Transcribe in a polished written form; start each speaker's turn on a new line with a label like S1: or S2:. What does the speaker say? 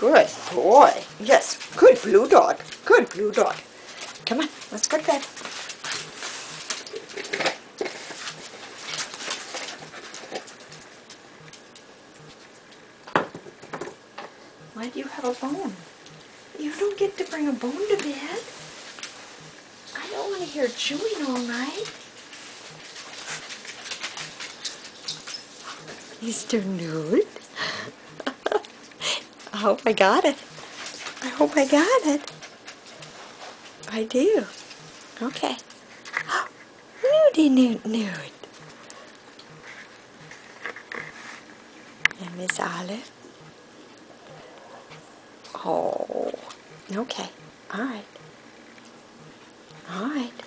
S1: Good boy. Yes, good blue dog. Good blue dog. Come on, let's go to bed. Why do you have a bone? You don't get to bring a bone to bed. I don't want to hear chewing all night. Mr. Newt. I hope I got it. I hope I got it. I do. Okay. Newty Newt Newt. And Miss Olive. Oh. Okay. All right. All right.